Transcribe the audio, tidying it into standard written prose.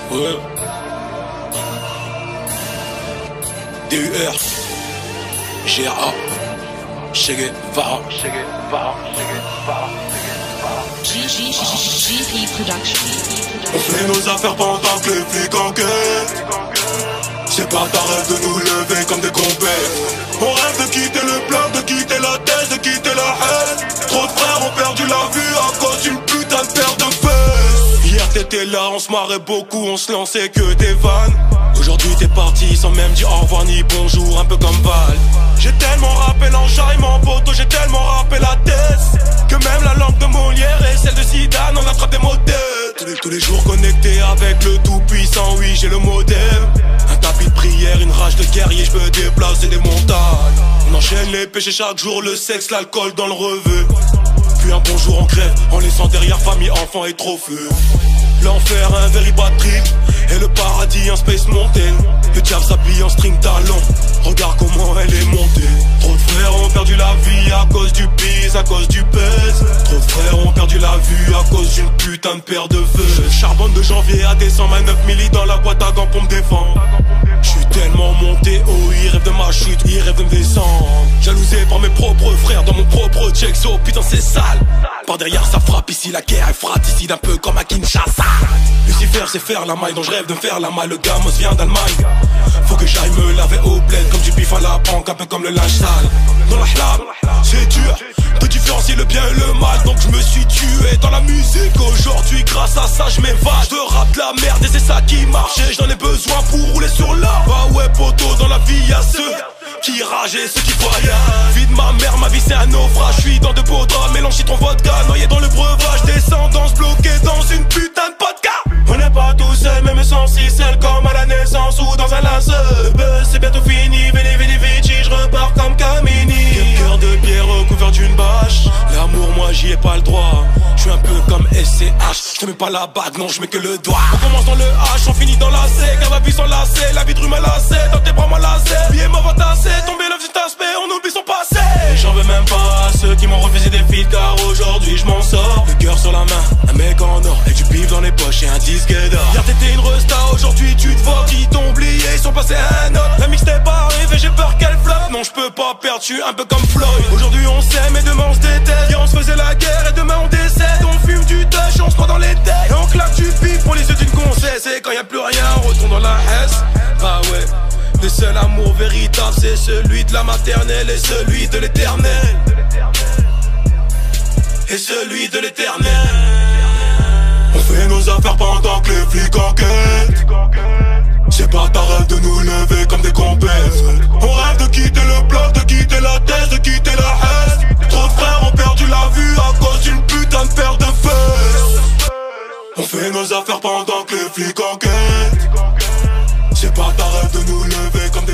Ouais. DUR GRA Che Guevara GP Production. On fait nos affaires pendant que les flics enquêtent. C'est pas ta rêve de nous lever comme des compètes. On rêve de quitter le bloc, de quitter la tête, de quitter la haine. Trop de frères ont perdu la vue à cause d'une putain de paire de fesses. Hier t'étais là, on se marrait beaucoup, on se lançait que des vannes. Aujourd'hui t'es parti sans même dire au revoir ni bonjour, un peu comme Val. J'ai tellement rappé l'enjaillement poteau, j'ai tellement rappé la tête que même la langue de Molière et celle de Zidane on attrape des mots de tête. Tous les jours connecté avec le tout puissant, oui j'ai le modem. Un tapis de prière, une rage de guerrier, je peux déplacer des montagnes. On enchaîne les péchés chaque jour, le sexe, l'alcool dans le revêt. Puis un bon jour on crève, en laissant derrière famille, enfants et trophées. L'enfer un very bad trip, et le paradis un space mountain. Le diable s'habille en string talon, regarde comment elle est montée. Trop de frères ont perdu la vie à cause du bise, à cause du pèse. Trop de frères ont perdu la vue à cause d'une putain de paire de feux. Je charbonne de janvier à décembre, à 9 milli dans la boîte à gants pour me défendre. J'suis tellement monté haut, ils rêvent de ma chute, ils rêvent de me descendre. Jalousé par mes propres frères dans mon propre Jexo, putain c'est sale. Par derrière ça frappe ici, la guerre est fratricide un peu comme à Kinshasa. Lucifer c'est faire la maille, dont je rêve de me faire la maille. Le gamos vient d'Allemagne. Faut que j'aille me laver au bled comme du bif à la banque, un peu comme le linge sale. Dans la hlam, c'est dur de différencier le bien et le mal, donc je me suis tué dans la musique. Aujourd'hui grâce à ça je m'évade. Je rappe de la merde et c'est ça qui marche, et j'en ai besoin pour rouler sur l'art. Bah ouais poteau, dans la vie y'a ceux qui ragent et ceux qui voyagent. Vie de ma mère, ma vie c'est un naufrage. J'suis dans de beaux draps, mélange citron vodka, noyé dans le breuvage. Descendance bloquée dans une putain de vodka. On n'est pas tous seuls, même sans celle comme à la naissance ou dans un linceul. Le buzz c'est bientôt fini, veni veni vici, je repars comme Camini. Cœur de pierre recouvert d'une bâche. L'amour moi j'y ai pas le droit. Je suis un peu comme SCH, je te mets pas la bague, non je mets que le doigt. On commence dans le H, on finit dans la C. Car la vie sans lacet, la vie de rue malassée. Dans tes bras malassés, billets m'ont tassé. Tombé l'œuf d'un aspect, on oublie son passé. J'en veux même pas à ceux qui m'ont refusé des feats, car aujourd'hui je m'en sors. Le cœur sur la main, un mec en or et du pif dans les poches et un disque d'or. Hier t'étais une resta, aujourd'hui tu te vois. Qui t'ont oublié, ils sont passés à un autre. La mixtape pas arrivée, j'ai peur qu'elle flotte. Non je peux pas perdre, je suis un peu comme Floyd. Aujourd'hui on s'aime et demain on se déteste. Hier on se faisait la guerre et demain on décède. On fume du touch, on se prend dans les têtes. Et on claque du pif pour les yeux d'une gonzesse. Et quand y a plus rien, on retourne dans la S. Bah ouais, le seul amour véritable c'est celui de la maternelle et celui de l'éternel. Et celui de l'éternel. On fait nos affaires pendant que les flics enquêtent. C'est pas ta rêve de nous lever comme des compètes. On rêve de quitter le bloc, de quitter la tête, de quitter la haine. Trop de frères ont perdu la vue à cause d'une putain de paire de fesses. On fait nos affaires pendant que les flics enquêtent. C'est pas ta rêve de nous lever comme des